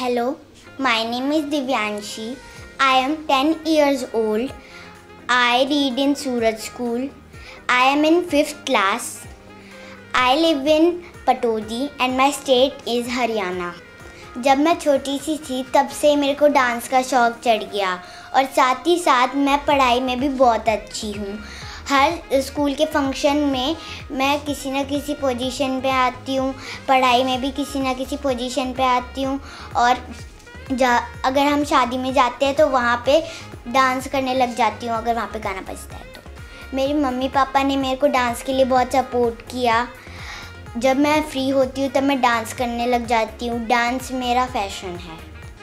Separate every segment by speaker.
Speaker 1: Hello, my name is Divyanshi. I am 10 years old. I read in Suraj School. I am in 5th class. I live in Patodi and my state is Haryana. जब मैं छोटी सी थी तब से मेरे को dance का शौक़ चढ़ गया और साथ ही साथ मैं पढ़ाई में भी बहुत अच्छी हूँ। हर स्कूल के फंक्शन में मैं किसी न किसी पोजीशन पे आती हूँ, पढ़ाई में भी किसी न किसी पोजीशन पे आती हूँ और अगर हम शादी में जाते हैं तो वहाँ पे डांस करने लग जाती हूँ अगर वहाँ पे गाना बजता है तो। मेरे मम्मी पापा ने मेरे को डांस के लिए बहुत सपोर्ट किया। जब मैं फ्री होती हूँ तब मैं डांस करने लग जाती हूँ। डांस मेरा फैशन है।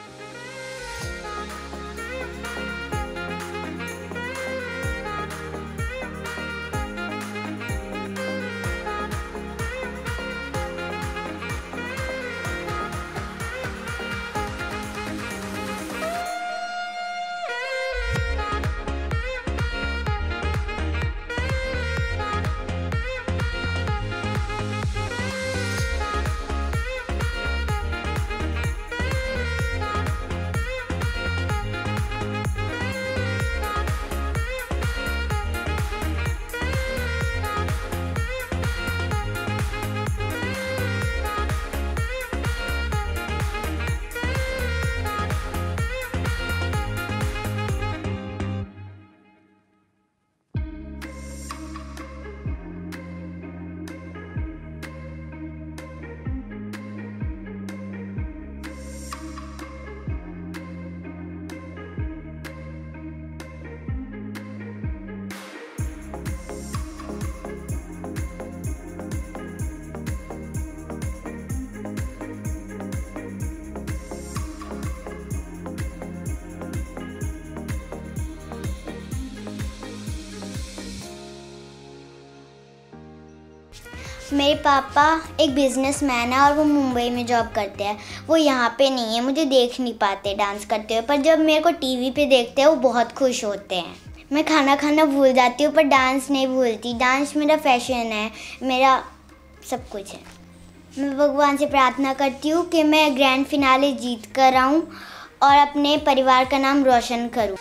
Speaker 1: मेरे पापा एक बिजनेसमैन है और वो मुंबई में जॉब करते हैं। वो यहाँ पे नहीं है, मुझे देख नहीं पाते डांस करते हुए, पर जब मेरे को टीवी पे देखते हैं वो बहुत खुश होते हैं। मैं खाना खाना भूल जाती हूँ पर डांस नहीं भूलती। डांस मेरा फैशन है, मेरा सब कुछ है। मैं भगवान से प्रार्थना करती हूँ कि मैं ग्रैंड फिनाले जीत कर आऊँ और अपने परिवार का नाम रोशन करूँ।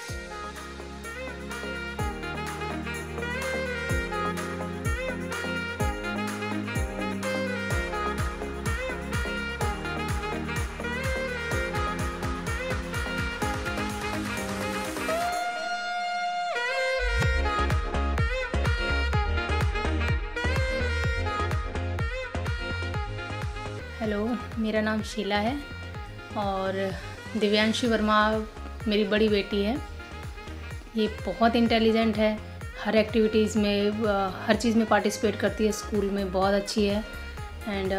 Speaker 2: हेलो, मेरा नाम शीला है और दिव्यांशी वर्मा मेरी बड़ी बेटी है। ये बहुत इंटेलिजेंट है, हर एक्टिविटीज़ में हर चीज़ में पार्टिसिपेट करती है, स्कूल में बहुत अच्छी है एंड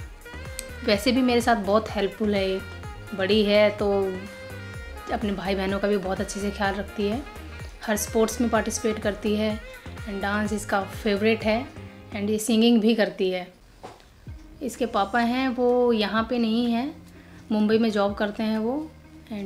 Speaker 2: वैसे भी मेरे साथ बहुत हेल्पफुल है। ये बड़ी है तो अपने भाई बहनों का भी बहुत अच्छे से ख्याल रखती है, हर स्पोर्ट्स में पार्टिसिपेट करती है एंड डांस इसका फेवरेट है एंड ये सिंगिंग भी करती है। इसके पापा हैं वो यहाँ पे नहीं हैं, मुंबई में जॉब करते हैं वो एंड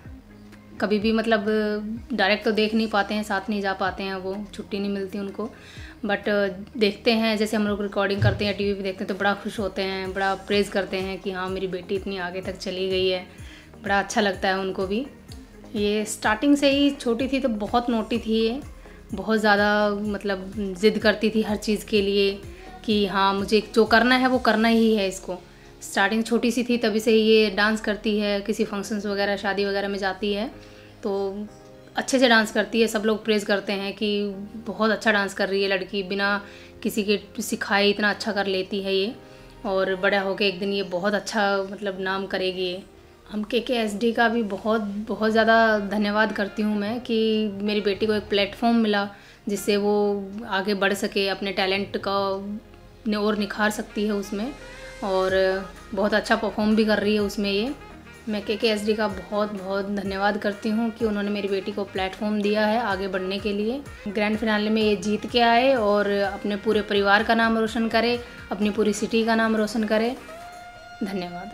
Speaker 2: कभी भी मतलब डायरेक्ट तो देख नहीं पाते हैं, साथ नहीं जा पाते हैं, वो छुट्टी नहीं मिलती उनको, बट देखते हैं। जैसे हम लोग रिकॉर्डिंग करते हैं, टीवी पे देखते हैं तो बड़ा खुश होते हैं, बड़ा प्रेज़ करते हैं कि हाँ मेरी बेटी इतनी आगे तक चली गई है। बड़ा अच्छा लगता है उनको भी। ये स्टार्टिंग से ही छोटी थी तो बहुत नोटी थी, ये बहुत ज़्यादा मतलब ज़िद करती थी हर चीज़ के लिए कि हाँ मुझे जो करना है वो करना ही है इसको। स्टार्टिंग छोटी सी थी तभी से ये डांस करती है, किसी फंक्शंस वगैरह शादी वगैरह में जाती है तो अच्छे से डांस करती है। सब लोग प्रेज़ करते हैं कि बहुत अच्छा डांस कर रही है लड़की, बिना किसी के सिखाए इतना अच्छा कर लेती है ये और बड़ा होकर एक दिन ये बहुत अच्छा मतलब नाम करेगी ये। हम KKSD का भी बहुत ज़्यादा धन्यवाद करती हूँ मैं कि मेरी बेटी को एक प्लेटफॉर्म मिला जिससे वो आगे बढ़ सके, अपने टैलेंट का और निखार सकती है उसमें और बहुत अच्छा परफॉर्म भी कर रही है उसमें ये। मैं KKSD का बहुत धन्यवाद करती हूँ कि उन्होंने मेरी बेटी को प्लेटफॉर्म दिया है आगे बढ़ने के लिए। ग्रैंड फिनाले में ये जीत के आए और अपने पूरे परिवार का नाम रोशन करे, अपनी पूरी सिटी का नाम रोशन करे। धन्यवाद।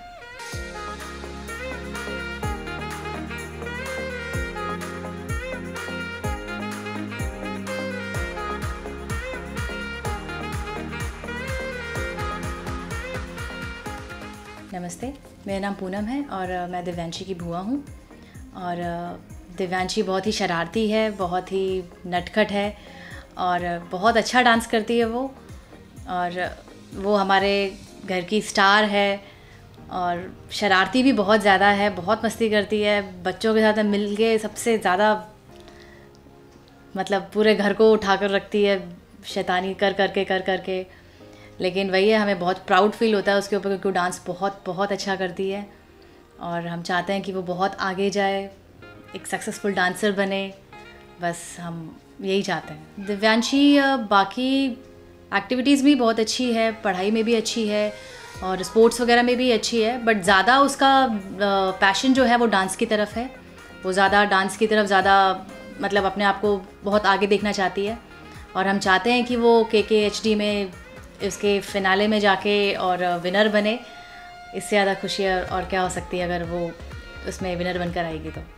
Speaker 3: नमस्ते, मेरा नाम पूनम है और मैं दिव्यांशी की बुआ हूँ। और दिव्यांशी बहुत ही शरारती है, बहुत ही नटखट है और बहुत अच्छा डांस करती है वो। और वो हमारे घर की स्टार है और शरारती भी बहुत ज़्यादा है, बहुत मस्ती करती है। बच्चों के साथ मिल के सबसे ज़्यादा मतलब पूरे घर को उठाकर रखती है, शैतानी कर करके। लेकिन वही है, हमें बहुत प्राउड फील होता है उसके ऊपर, क्योंकि वो डांस बहुत अच्छा करती है और हम चाहते हैं कि वो बहुत आगे जाए, एक सक्सेसफुल डांसर बने। बस हम यही चाहते हैं। दिव्यांशी बाकी एक्टिविटीज़ भी बहुत अच्छी है, पढ़ाई में भी अच्छी है और स्पोर्ट्स वगैरह में भी अच्छी है, बट ज़्यादा उसका पैशन जो है वो डांस की तरफ है। वो ज़्यादा डांस की तरफ ज़्यादा मतलब अपने आप को बहुत आगे देखना चाहती है और हम चाहते हैं कि वो KKHD में इसके फिनाले में जाके और विनर बने। इससे ज़्यादा खुशी और क्या हो सकती है अगर वो उसमें विनर बनकर आएगी तो।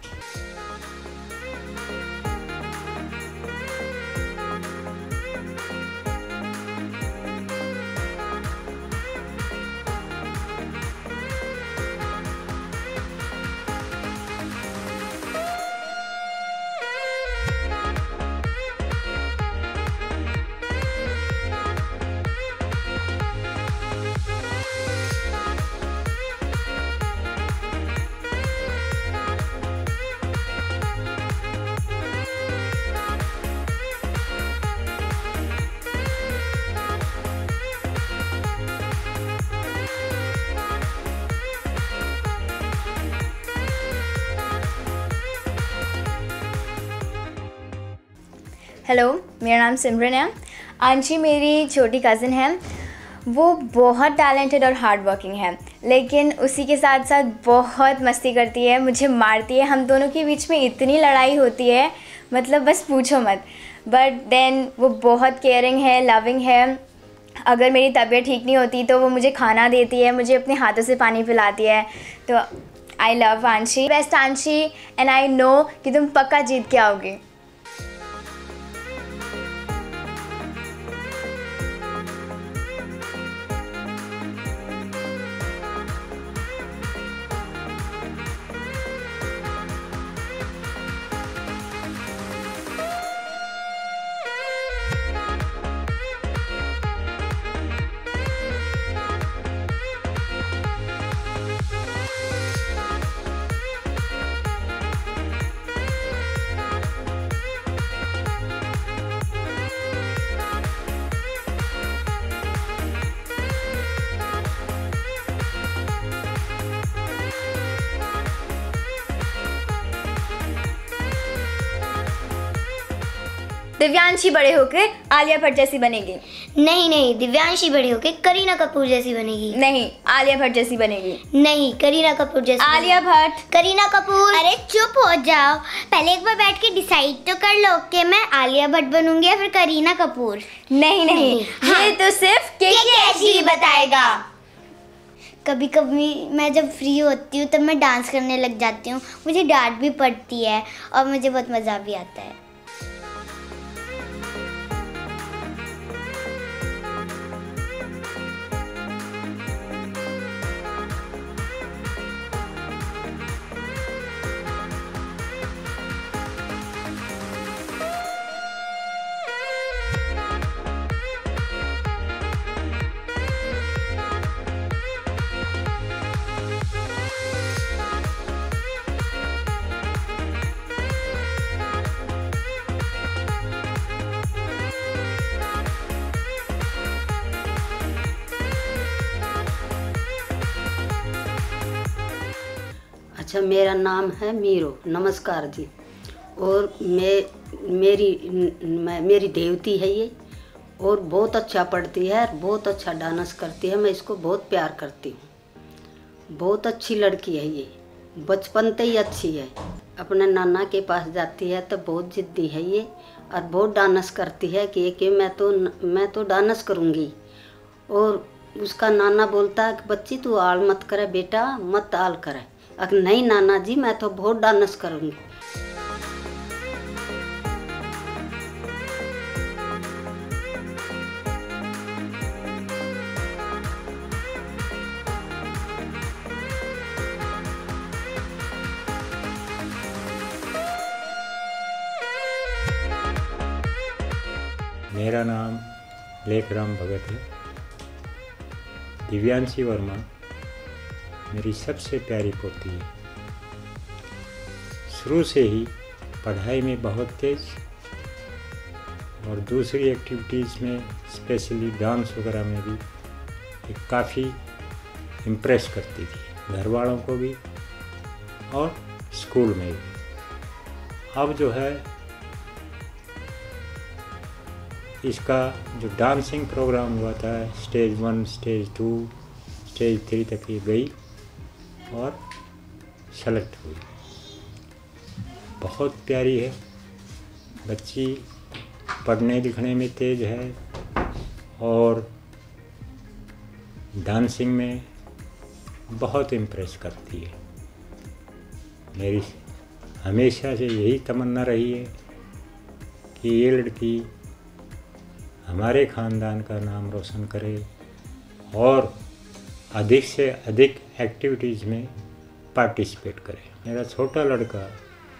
Speaker 4: हेलो, मेरा नाम सिमरन है। आंशी मेरी छोटी कज़न है। वो बहुत टैलेंटेड और हार्ड वर्किंग है, लेकिन उसी के साथ साथ बहुत मस्ती करती है, मुझे मारती है। हम दोनों के बीच में इतनी लड़ाई होती है, मतलब बस पूछो मत। बट देन वो बहुत केयरिंग है, लविंग है। अगर मेरी तबीयत ठीक नहीं होती तो वो मुझे खाना देती है, मुझे अपने हाथों से पानी पिलाती है। तो I love Anshi, best Anshi, and I know कि तुम पक्का जीत के आओगे। दिव्यांशी बड़े होकर आलिया भट्ट जैसी बनेगी।
Speaker 1: नहीं, दिव्यांशी बड़ी होके करीना कपूर जैसी बनेगी।
Speaker 4: नहीं, आलिया भट्ट जैसी बनेगी।
Speaker 1: नहीं, करीना कपूर जैसी।
Speaker 4: आलिया भट्ट।
Speaker 1: करीना कपूर। अरे चुप हो जाओ, पहले एक बार बैठ के डिसाइड तो कर लो कि मैं आलिया भट्ट बनूंगी या फिर करीना कपूर।
Speaker 4: नहीं,
Speaker 1: हाँ।
Speaker 4: ये तो सिर्फ KKHD बताएगा।
Speaker 1: कभी कभी मैं जब फ्री होती हूँ तब मैं डांस करने लग जाती हूँ। मुझे डांट भी पड़ती है और मुझे बहुत मज़ा भी आता है।
Speaker 5: अच्छा, मेरा नाम है मीरो। नमस्कार जी। और मेरी देवती है ये, और बहुत अच्छा पढ़ती है और बहुत अच्छा डांस करती है। मैं इसको बहुत प्यार करती हूँ। बहुत अच्छी लड़की है ये, बचपन से ही अच्छी है। अपने नाना के पास जाती है तो बहुत जिद्दी है ये और बहुत डांस करती है कि मैं तो डांस करूँगी। और उसका नाना बोलता है कि बच्ची तू आल मत करे बेटा, मत आल करे। अगर नहीं नाना जी, मैं तो बहुत डांस करूँगी।
Speaker 6: मेरा नाम लेखराम भगत है। दिव्यांशी वर्मा मेरी सबसे प्यारी पोती है। शुरू से ही पढ़ाई में बहुत तेज और दूसरी एक्टिविटीज़ में स्पेशली डांस वगैरह में भी काफ़ी इम्प्रेस करती थी, घर वालों को भी और स्कूल में भी। अब जो है इसका जो डांसिंग प्रोग्राम हुआ था स्टेज 1, स्टेज 2, स्टेज 3 तक ये गई और सेलेक्ट हुई। बहुत प्यारी है बच्ची, पढ़ने लिखने में तेज है और डांसिंग में बहुत इम्प्रेस करती है। मेरी हमेशा से यही तमन्ना रही है कि ये लड़की हमारे ख़ानदान का नाम रोशन करे और अधिक से अधिक एक्टिविटीज़ में पार्टिसिपेट करे। मेरा छोटा लड़का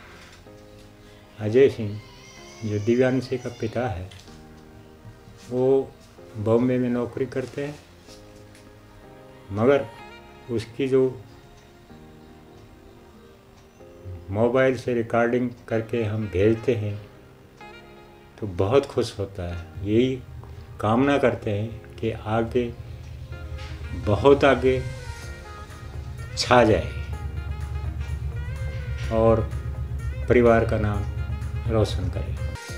Speaker 6: अजय सिंह जो दिव्यांशी का पिता है वो बॉम्बे में नौकरी करते हैं, मगर उसकी जो मोबाइल से रिकॉर्डिंग करके हम भेजते हैं तो बहुत खुश होता है। यही कामना करते हैं कि आगे बहुत आगे छा जाए और परिवार का नाम रोशन करे।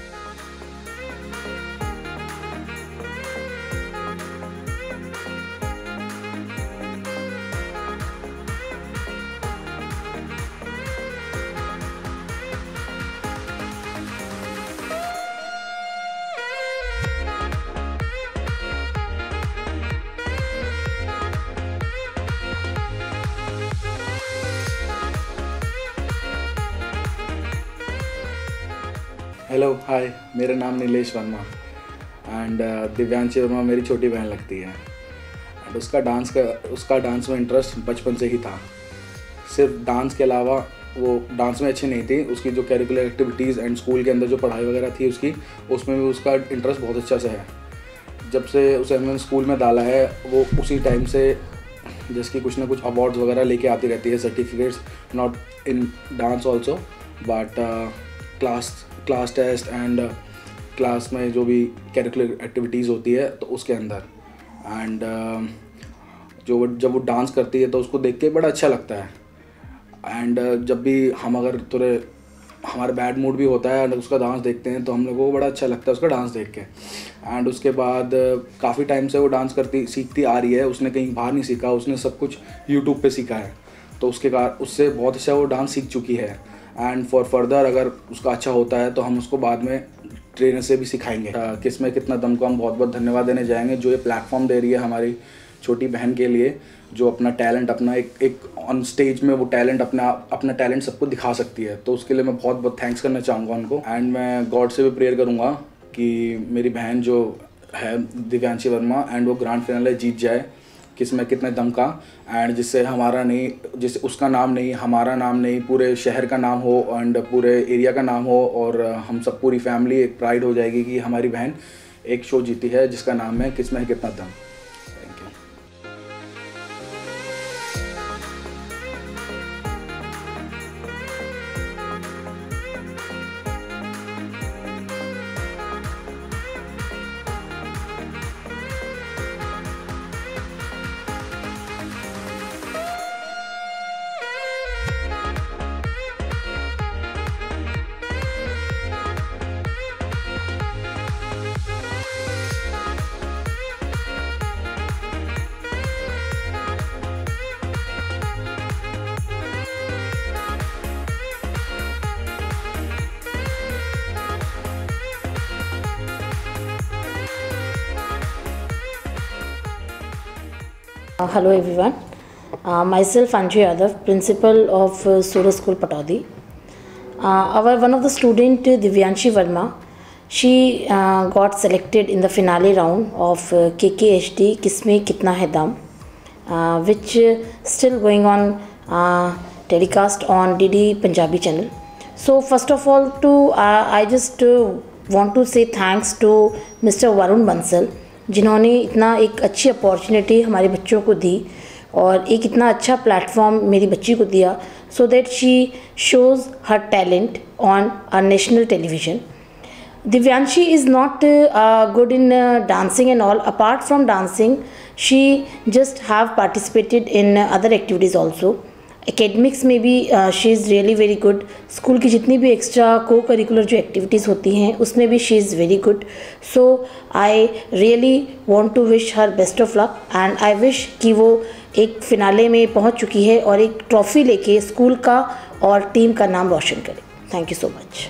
Speaker 7: हेलो हाय, मेरा नाम नीलेश वर्मा एंड दिव्यांशी वर्मा मेरी छोटी बहन लगती है। एंड उसका डांस में इंटरेस्ट बचपन से ही था। सिर्फ डांस के अलावा वो डांस में अच्छी नहीं थी, उसकी जो करिकुलर एक्टिविटीज़ एंड स्कूल के अंदर जो पढ़ाई वगैरह थी उसकी, उसमें भी उसका इंटरेस्ट बहुत अच्छा से है। जब से उसे हमने स्कूल में डाला है वो उसी टाइम से जिसकी कुछ ना कुछ अवार्ड्स वगैरह लेके आती रहती है, certificates, not in dance also but class test and class में जो भी करिकुलर एक्टिविटीज़ होती है तो उसके अंदर। एंड जब वो डांस करती है तो उसको देख के बड़ा अच्छा लगता है। एंड जब भी हम अगर थोड़े हमारा बैड मूड भी होता है एंड उसका डांस देखते हैं तो हम लोगों को बड़ा अच्छा लगता है उसका डांस देख के। एंड उसके बाद काफ़ी टाइम से वो डांस सीखती आ रही है, उसने कहीं बाहर नहीं सीखा, उसने सब कुछ यूट्यूब पे सीखा है। तो उसके कारण उससे बहुत अच्छा वो डांस सीख चुकी है। एंड फॉर फर्दर अगर उसका अच्छा होता है तो हम उसको बाद में ट्रेनर से भी सिखाएंगे। किसमें कितना दम को हम बहुत बहुत धन्यवाद देने जाएंगे जो ये प्लेटफॉर्म दे रही है हमारी छोटी बहन के लिए, जो अपना टैलेंट अपना एक ऑन स्टेज में वो टैलेंट अपना टैलेंट सबको दिखा सकती है। तो उसके लिए मैं बहुत बहुत थैंक्स करना चाहूँगा उनको। एंड मैं गॉड से भी प्रेयर करूँगा कि मेरी बहन जो है दिव्यांशी वर्मा एंड वो ग्रैंड फाइनल जीत जाए किसमें कितने दम का, एंड जिससे हमारा नहीं, जिससे उसका नाम नहीं, हमारा नाम नहीं, पूरे शहर का नाम हो एंड पूरे एरिया का नाम हो और हम सब पूरी फैमिली एक प्राइड हो जाएगी कि हमारी बहन एक शो जीती है जिसका नाम है किसमें कितना दम। Thank you.
Speaker 8: Hello everyone, myself Anju Yadav, principal of Suraj School Pataudi. One of the student Divyanshi Verma, she got selected in the finale round of KKHD Kisme Kitna Hai Dam, which still going on telecast on DD Punjabi channel. So first of all I just want to say thanks to Mr. Varun Bansal, जिन्होंने इतना एक अच्छी opportunity हमारे बच्चों को दी और एक इतना अच्छा प्लेटफॉर्म मेरी बच्ची को दिया, so that she shows her talent on our national television. Divyanshi is not good in dancing and all. Apart from dancing, she just have participated in other activities also. Academics में भी she is really very good. School की जितनी भी extra को curricular जो activities होती हैं उसमें भी she is very good. So I really want to wish her best of luck and I wish कि वो एक फिनाले में पहुंच चुकी है और एक ट्रॉफ़ी लेके स्कूल का और टीम का नाम रोशन करे. Thank you so much.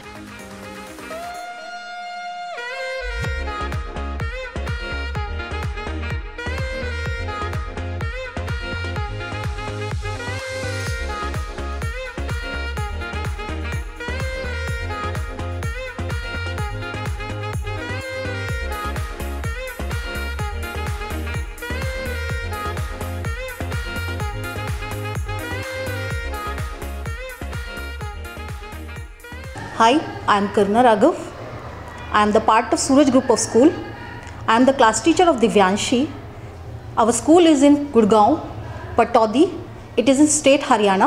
Speaker 9: Hi, I am Karuna Raghav. I am the part of Suraj Group of School. I am the class teacher of Divyanshi. Our school is in Gurgaon, Pataudi. It is in state Haryana.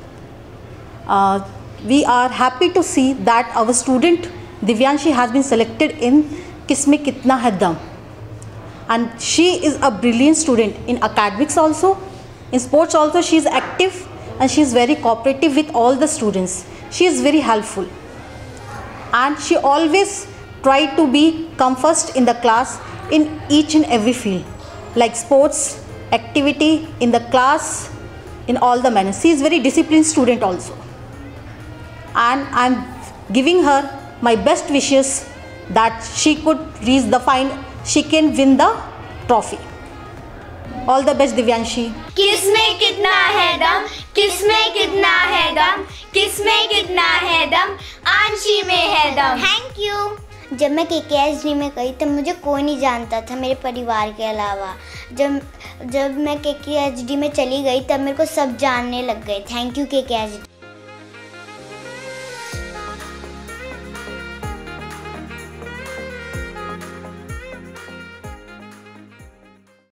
Speaker 9: We are happy to see that our student Divyanshi has been selected in Kisme Kitna Hai Dam. And she is a brilliant student in academics also. In sports also she is active and she is very cooperative with all the students. She is very helpful. And she always tried to come first in the class in each and every field, like sports, activity, in the class, in all the manners. She is very disciplined student also. And I am giving her my best wishes that she could reach the final, she can win the trophy. All the best, Divyanshi.
Speaker 10: किसमें कितना है दम, किसमें कितना है दम, किसमें कितना है दम, आंशी में है दम.
Speaker 1: Thank you. जब मैं KKHD में गई तब मुझे कोई नहीं जानता था मेरे परिवार के अलावा. जब मैं KKHD में चली गई तब मेरे को सब जानने लग गए. Thank you KKHD.